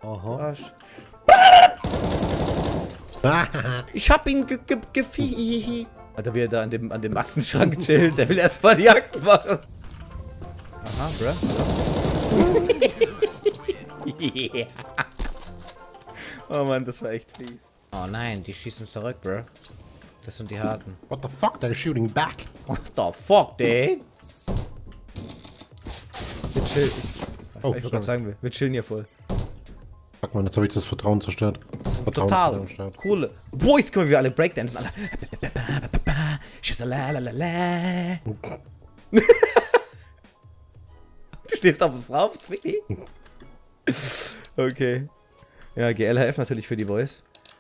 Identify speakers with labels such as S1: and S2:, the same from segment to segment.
S1: Aha.
S2: Arsch. Ich hab ihn gefiel. Alter, wie er da an dem Aktenschrank chillt. Der will erstmal die Akten machen. Aha, bruh. Yeah. Oh Mann, das war echt fies. Oh nein, die schießen zurück, bruh. Das sind die Harten.
S1: What the fuck? They're shooting back.
S2: What the fuck, dude? Wir chillen. Ich wollte gerade sagen, wir chillen hier voll.
S1: Fuck man, jetzt habe ich das Vertrauen zerstört.
S2: Total coole. Boah, jetzt können wir alle Breakdancen, Alter. Du stehst auf uns drauf, Twiggy. Okay. Ja, GLHF natürlich für die Voice.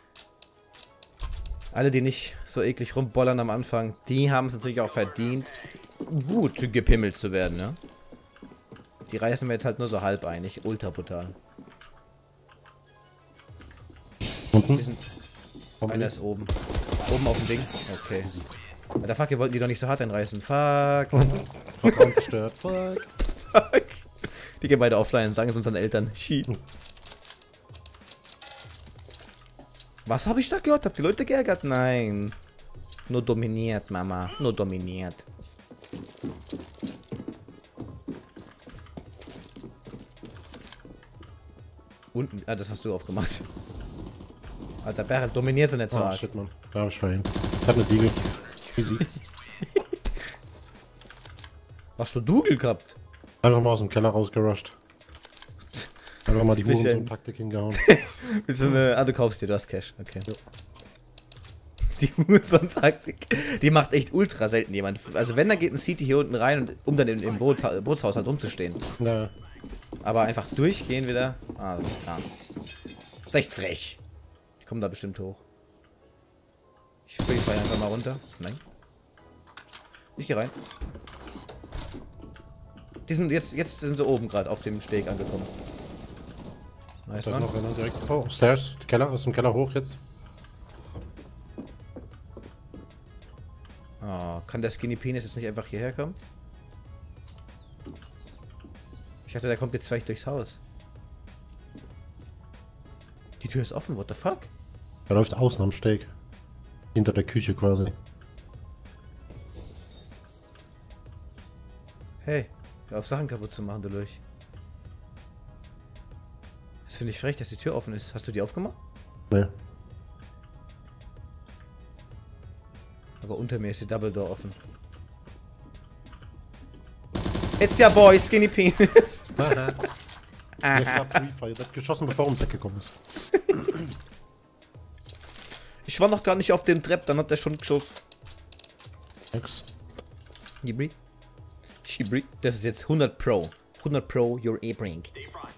S2: Alle, die nicht so eklig rumbollern am Anfang, die haben es natürlich auch verdient, gut gepimmelt zu werden, ne? Die reißen wir jetzt halt nur so halb ein, nicht ultra brutal.
S1: Unten?
S2: Einer ist oben. Oben auf dem Ding. Okay. Alter, fuck, ihr wollten die doch nicht so hart einreißen. Fuck.
S1: Vertrauen zerstört. Fuck.
S2: Fuck. Die gehen beide offline, sagen es unseren Eltern. Shit. Was habe ich da gehört? Habt ihr Leute geärgert? Nein. Nur dominiert, Mama. Nur dominiert. Unten. Ah, das hast du aufgemacht. Alter, Barrel, dominierst du nicht so
S1: Oh,
S2: arg.
S1: shit, man. Da hab ich vorhin. Ich hab eine Diegel. Easy.
S2: Hast du Dougal gehabt?
S1: Einfach mal aus dem Keller rausgerusht. Einfach mal die Hurensohn-Taktik hingehauen.
S2: Willst du eine... Ah, du kaufst dir, du hast Cash. Okay. Jo. Die Hurensohn-Taktik. Die macht echt ultra selten jemand. Also wenn, dann geht ein CT hier unten rein, und, um dann im Bootshaus halt rumzustehen.
S1: Ja.
S2: Aber einfach durchgehen wieder. Ah, das ist krass. Das ist echt frech. Die kommen da bestimmt hoch. Ich spring einfach mal runter. Nein. Ich gehe rein. Die sind jetzt sind sie oben gerade auf dem Steg angekommen. Nice,
S1: Da
S2: Mann.
S1: noch einer direkt. Oh, Stairs. Keller, aus dem Keller hoch jetzt.
S2: Oh, kann der Skinny Penis jetzt nicht einfach hierher kommen? Ich dachte, der kommt jetzt vielleicht durchs Haus. Die Tür ist offen, what the fuck?
S1: Er läuft außen am Steg. Hinter der Küche quasi.
S2: Hey, hör auf Sachen kaputt zu machen, du Lurch. Das finde ich frech, dass die Tür offen ist. Hast du die aufgemacht?
S1: Ne.
S2: Aber unter mir ist die Double Door offen. It's your boy, Skinny Penis.
S1: Der war Pre-Fire. Der hat geschossen, bevor er ums Eck gekommen ist.
S2: Ich war noch gar nicht auf dem Trepp, dann hat der schon geschossen.
S1: Nix.
S2: Shibri. Shibri. Das ist jetzt 100 Pro. 100 Pro, your E-Brink.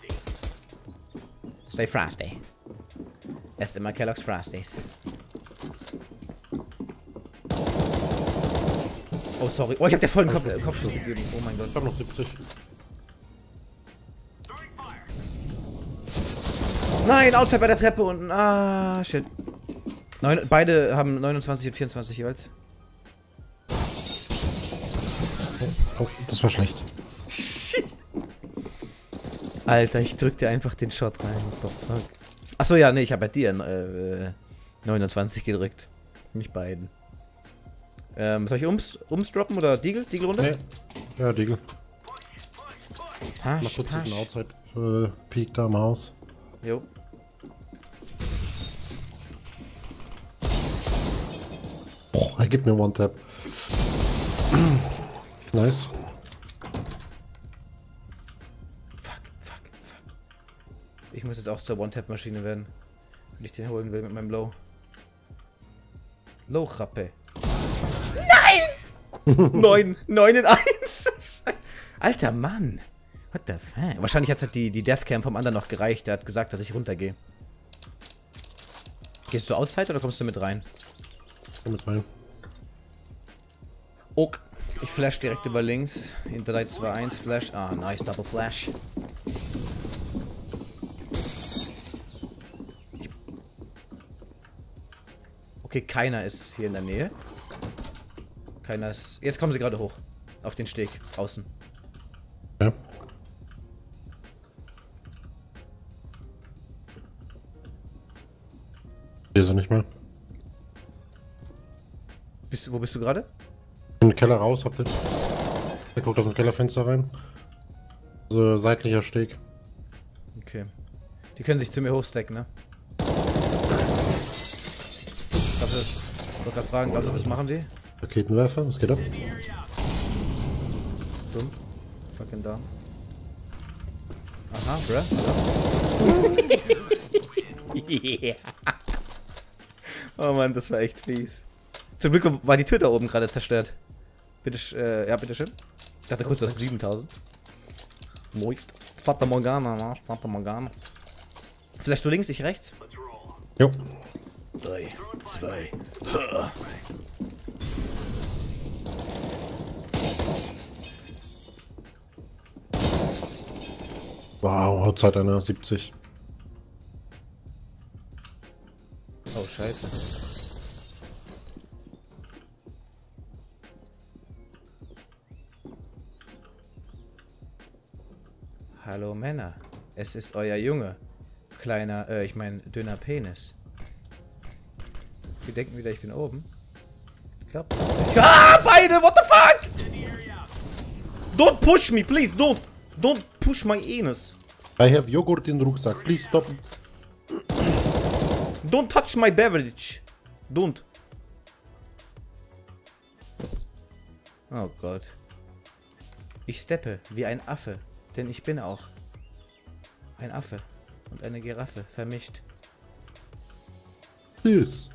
S2: Stay frosty. Esst immer Kellogg's Frosties. Oh, sorry. Oh, ich hab dir voll den Kopfschuss gegeben. Oh mein Gott.
S1: Ich hab noch 70.
S2: Nein, outside bei der Treppe unten. Ah, shit. Beide haben 29 und 24 jeweils.
S1: Oh, das war schlecht.
S2: Alter, ich drück dir einfach den Shot rein. What the fuck? Achso, ja, nee, ich habe bei dir 29 gedrückt. Nicht beiden. Soll ich umsdroppen oder Deagle? Deagle runter?
S1: Nee. Ja, Diegel. Mal
S2: Hasch,
S1: kurz
S2: hasch.
S1: den Outside Peak da im Haus.
S2: Jo.
S1: Boah, er gibt mir One-Tap. Nice.
S2: Fuck. Ich muss jetzt auch zur One-Tap-Maschine werden. Wenn ich den holen will mit meinem Low. Low-Rappe. Nein! 9 in 1! Alter Mann! What the fuck? Wahrscheinlich hat halt die Deathcam vom anderen noch gereicht. Der hat gesagt, dass ich runtergehe. Gehst du outside oder kommst du mit rein?
S1: Komm mit rein.
S2: Ok. Ich flash direkt über links. In 3, 2, 1 Flash. Ah, nice, Double Flash. Okay, keiner ist hier in der Nähe. Keiner ist... Jetzt kommen sie gerade hoch. Auf den Steg. Außen.
S1: Ja. Hier ist er nicht mehr.
S2: Wo bist du gerade?
S1: In den Keller raus, habt ihr. Der guckt aus dem Kellerfenster rein. So seitlicher Steg.
S2: Okay. Die können sich zu mir hochstacken, ne? Ich wollte gerade fragen, glaubst du, das machen die?
S1: Raketenwerfer, was geht ab?
S2: Dumm. Fucking down. Aha, bruh. Yeah. Oh Mann, das war echt fies. Zum Glück war die Tür da oben gerade zerstört. Bitte, ja, bitteschön. Ich dachte kurz, du hast 7000. Moist. Fata Morgana, ne? Fata Morgana. Vielleicht du links, ich rechts?
S1: Jo.
S2: 3, 2.
S1: Wow, Hautzeit einer 70.
S2: Oh, scheiße. Hallo Männer, es ist euer Junge. Kleiner, ich meine, dünner Penis. Die denken wieder, ich bin oben. Ich glaub das nicht. Ah, beide, what the fuck? Don't push me, please, don't push my anus.
S1: I have Joghurt in den Rucksack, please stop.
S2: Don't touch my beverage. Don't. Oh Gott. Ich steppe wie ein Affe, denn ich bin auch ein Affe und eine Giraffe vermischt.
S1: Yes.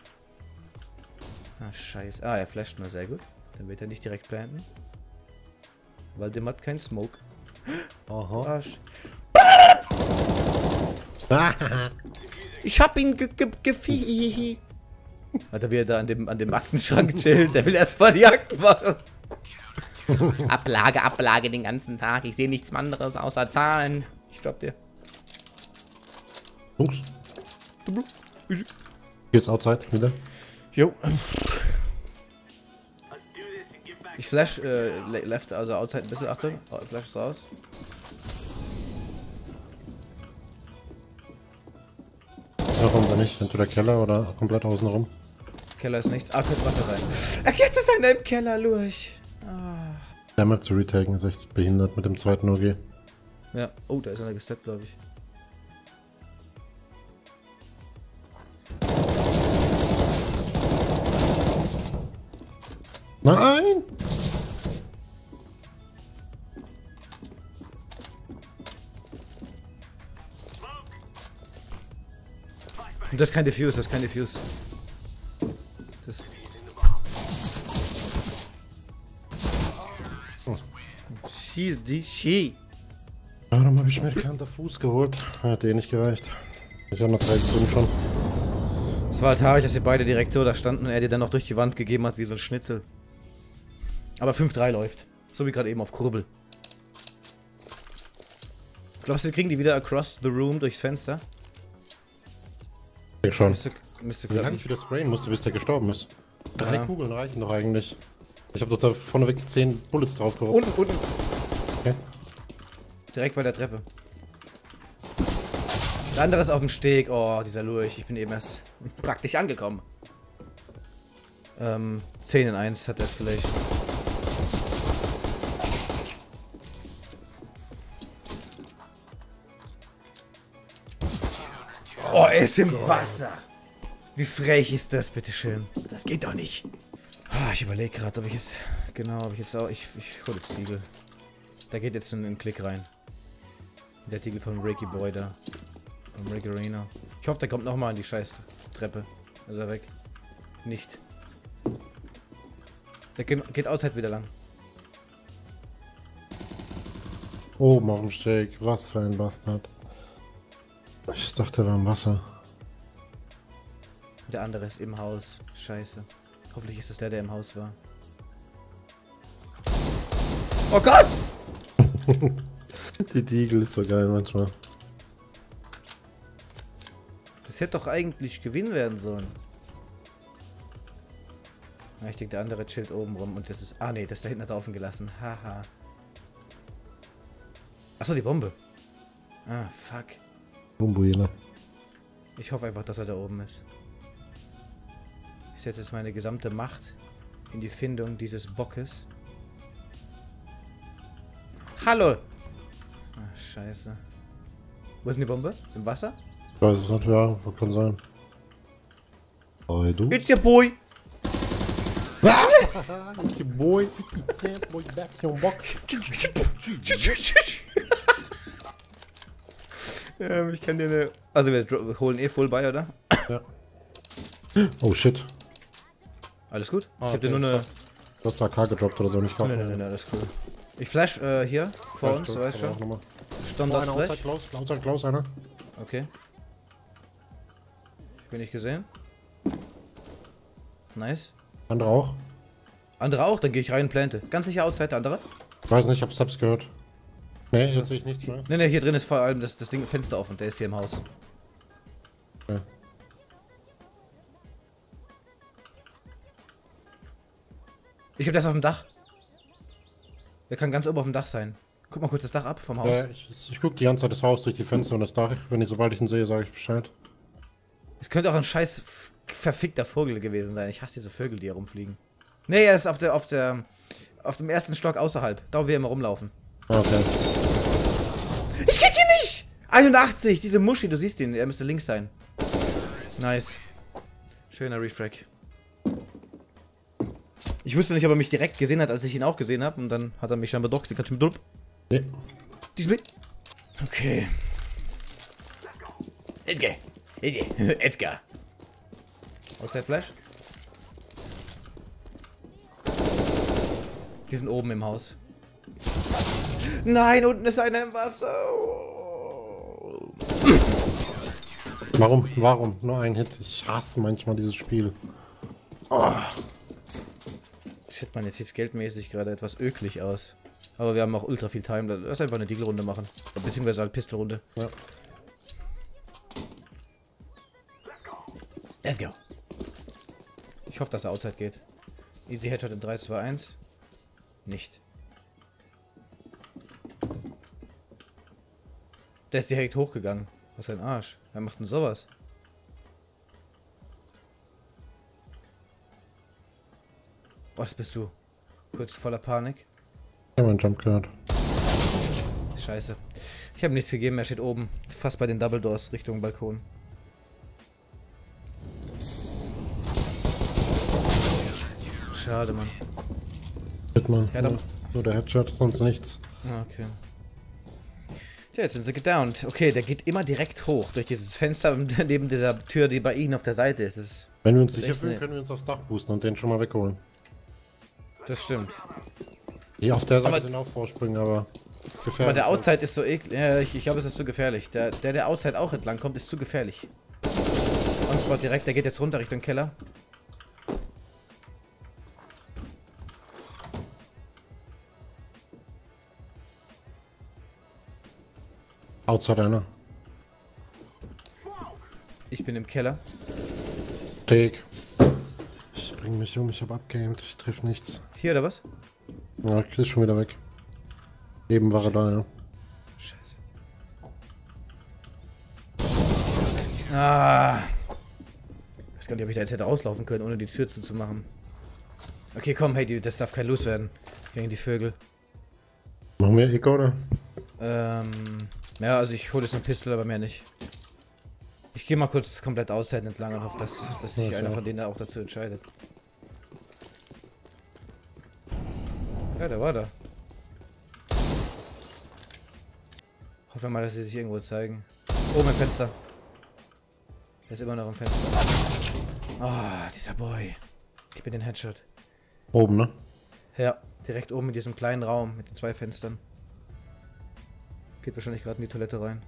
S2: Ah, scheiße. Ah, er flasht nur, sehr gut. Dann wird er nicht direkt planten. Weil dem hat kein Smoke.
S1: Aha.
S2: Arsch. Ich hab ihn gefihi. Alter, wie er da an dem Aktenschrank chillt. Der will erstmal die Akten machen. Ablage den ganzen Tag. Ich sehe nichts anderes außer Zahlen. Ich glaub dir.
S1: Jungs. Geht's outside wieder?
S2: Jo. Ich flash left, also outside ein bisschen. Achtung. Flash ist raus.
S1: Ja, kommt er nicht. Entweder Keller oder komplett außen rum.
S2: Keller ist nichts. Ah, könnte Wasser sein. Jetzt ist einer im Keller, Lurch. Ah.
S1: Der Map zu retaken ist echt behindert mit dem zweiten OG.
S2: Ja. Oh, da ist einer gesteppt, glaube ich.
S1: Nein!
S2: Das ist kein Diffuse, das ist kein Diffuse. Das. She.
S1: Warum habe ich mir keinen Fuß geholt? Hat eh nicht gereicht. Ich habe noch 3 Sekunden schon.
S2: Es war halt haarig, dass ihr beide direkt so da standen und er dir dann noch durch die Wand gegeben hat wie so ein Schnitzel. Aber 5-3 läuft. So wie gerade eben auf Kurbel. Glaubst du, wir kriegen die wieder across the room durchs Fenster?
S1: Ich schon.
S2: Müsste
S1: Wie lange
S2: klappen.
S1: ich wieder sprayen musste, bis der gestorben ist. 3
S2: Ja.
S1: Kugeln reichen doch eigentlich. Ich habe doch da vorneweg 10 Bullets drauf gehauen.
S2: Unten.
S1: Okay.
S2: Direkt bei der Treppe. Der andere ist auf dem Steg. Oh, dieser Lurch. Ich bin eben erst praktisch angekommen. 10 in 1 hat Escalation. Oh, er ist im Wasser. Wie frech ist das, bitteschön? Das geht doch nicht. Ah, ich überlege gerade, ob ich jetzt... Genau, ob ich jetzt auch... Ich hol jetzt Deagle. Da geht jetzt ein Klick rein. Der Deagle von Reiki Boy da. Vom Rick Arena. Ich hoffe, der kommt nochmal an die scheiß Treppe. Ist er weg? Nicht. Der geht outside wieder lang.
S1: Oben auf dem Steg. Was für ein Bastard. Ich dachte, er war im Wasser.
S2: Der andere ist im Haus. Scheiße. Hoffentlich ist es der im Haus war. Oh Gott!
S1: Die Deagle ist so geil manchmal.
S2: Das hätte doch eigentlich Gewinn werden sollen. Ja, ich denke, der andere chillt oben rum und das ist... Ah ne, das da hinten hat er offen gelassen. Haha. Achso, die Bombe. Ah, fuck.
S1: Bumbuina.
S2: Ich hoffe einfach, dass er da oben ist. Ich setze jetzt meine gesamte Macht in die Findung dieses Bockes. Hallo! Ach, scheiße. Wo ist denn die Bombe? Im Wasser?
S1: Ich weiß es nicht, ja, kann sein. Oh, du?
S2: It's your boy!
S1: It's your boy, 50 Cent, boy, Version Box.
S2: Ich kann dir eine... Also wir holen eh Full Buy, oder?
S1: Ja. Oh shit.
S2: Alles gut?
S1: Ah,
S2: Ich hab dir
S1: okay,
S2: nur eine...
S1: Du hast AK gedroppt oder so, nicht kaufen.
S2: Nein, alles cool. Ich flash hier, vor uns, du weißt schon. Standard Flash.
S1: Outside close, einer.
S2: Okay. Ich bin nicht gesehen. Nice.
S1: Andere auch.
S2: Andere auch? Dann gehe ich rein und plante. Ganz sicher Outside, der andere?
S1: Ich weiß nicht, ich hab Steps gehört. Nee, jetzt sehe ich nichts mehr.
S2: Ne, hier drin ist vor allem das Ding Fenster offen. Der ist hier im Haus.
S1: Okay.
S2: Ich hab das auf dem Dach. Der kann ganz oben auf dem Dach sein. Guck mal kurz das Dach ab vom Haus.
S1: Ich guck die ganze Zeit das Haus durch die Fenster und das Dach. Sobald ich ihn sehe, sage ich Bescheid.
S2: Es könnte auch ein scheiß verfickter Vogel gewesen sein. Ich hasse diese Vögel, die hier rumfliegen. Ne, er ist auf dem ersten Stock außerhalb. Da, wo wir immer rumlaufen.
S1: Okay.
S2: Ich krieg ihn nicht! 81, diese Muschi, du siehst ihn. Er müsste links sein. Nice. Schöner Refrag. Ich wusste nicht, ob er mich direkt gesehen hat, als ich ihn auch gesehen habe. Und dann hat er mich schon bedockt. Kannst du mit Dulp?
S1: Nee.
S2: Diesmal. Okay. Edgar. Edgar. Outside Flash. Die sind oben im Haus. Nein, unten ist einer im Wasser. Oh.
S1: Warum? Nur ein Hit. Ich hasse manchmal dieses Spiel. Oh.
S2: Shit, man, jetzt sieht es geldmäßig gerade etwas öklig aus. Aber wir haben auch ultra viel Time. Lass einfach eine Deagle-Runde machen. Beziehungsweise halt Pistol-Runde.
S1: Ja.
S2: Let's go. Ich hoffe, dass er Outside geht. Easy Headshot in 3, 2, 1. Nicht. Der ist direkt hochgegangen. Was ein Arsch. Wer macht denn sowas? Oh, das bist du. Kurz voller Panik.
S1: Ich habe einen Jump gehört.
S2: Scheiße. Ich habe nichts gegeben, er steht oben. Fast bei den Double Doors Richtung Balkon. Schade, Mann.
S1: Shit, Mann.
S2: Ja, dann...
S1: Nur der Headshot, sonst nichts.
S2: Okay. Tja, jetzt sind sie gedowned. Okay, der geht immer direkt hoch. Durch dieses Fenster neben dieser Tür, die bei ihnen auf der Seite ist. Das
S1: Wenn wir uns sicher fühlen, können wir uns aufs Dach boosten und den schon mal wegholen.
S2: Das stimmt.
S1: Die auf der Seite sind auch Vorsprünge, aber gefährlich.
S2: Aber der Outside ist so eklig. Ja, ich glaube, es ist zu gefährlich. Der Outside auch entlang kommt, ist zu gefährlich. Onspot direkt, der geht jetzt runter Richtung Keller.
S1: Outside einer.
S2: Ich bin im Keller.
S1: Take. Ich bring mich um, ich hab abgeaimt, ich triff nichts.
S2: Hier oder was?
S1: Ja, Chris ist schon wieder weg. Eben war er da, ja.
S2: Scheiße. Ah. Ich weiß gar nicht, ob ich da jetzt hätte rauslaufen können, ohne die Tür zuzumachen. Okay, komm, hey, das darf kein Los werden. Gegen die Vögel.
S1: Machen wir Eco, oder?
S2: Ja, also ich hole jetzt eine Pistole, aber mehr nicht. Ich gehe mal kurz komplett outside entlang und hoffe, dass sich einer von denen auch dazu entscheidet. Ja, der war da. Hoffen wir mal, dass sie sich irgendwo zeigen. Oben im Fenster. Der ist immer noch im Fenster. Ah, dieser Boy. Gib mir den Headshot.
S1: Oben, ne?
S2: Ja, direkt oben in diesem kleinen Raum mit den 2 Fenstern. Geht wahrscheinlich gerade in die Toilette rein.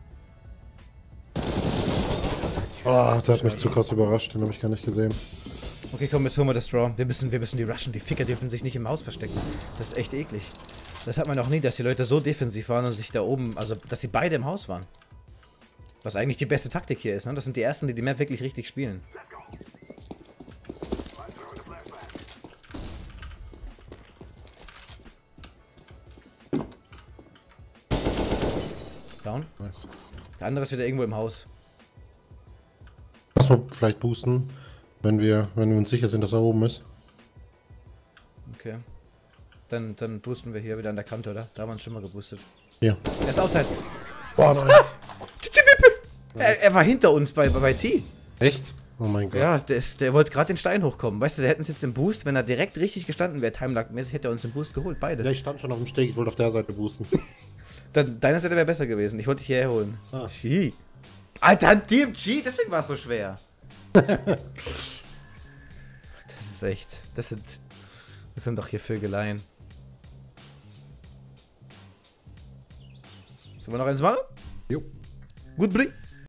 S1: Oh, der hat mich zu krass überrascht, den habe ich gar nicht gesehen.
S2: Okay, komm, jetzt holen wir das Straw. Wir müssen die rushen. Die Ficker dürfen sich nicht im Haus verstecken. Das ist echt eklig. Das hat man noch nie, dass die Leute so defensiv waren und sich da oben, also dass sie beide im Haus waren. Was eigentlich die beste Taktik hier ist, ne? Das sind die ersten, die die Map wirklich richtig spielen. Down.
S1: Nice.
S2: Der andere ist wieder irgendwo im Haus.
S1: Lass mal vielleicht boosten. Wenn wir uns sicher sind, dass er oben ist.
S2: Okay. Dann boosten wir hier wieder an der Kante, oder? Da haben wir uns schon mal geboostet.
S1: Hier.
S2: Er ist outside.
S1: Boah, nice.
S2: Er war hinter uns bei T.
S1: Echt? Oh mein Gott.
S2: Ja, der wollte gerade den Stein hochkommen. Weißt du, der hätte uns jetzt den Boost, wenn er direkt richtig gestanden wäre, timelag-mäßig, hätte er uns den Boost geholt. Beide.
S1: Ja, ich stand schon auf dem Steg, ich wollte auf der Seite boosten.
S2: Dann, deine Seite wäre besser gewesen. Ich wollte dich hierher holen.
S1: Ah.
S2: G. Alter, Team G, deswegen war es so schwer. Das ist echt. Das sind doch hier Vögeleien. Sollen wir noch eins machen?
S1: Jo.
S2: Gut, Bring.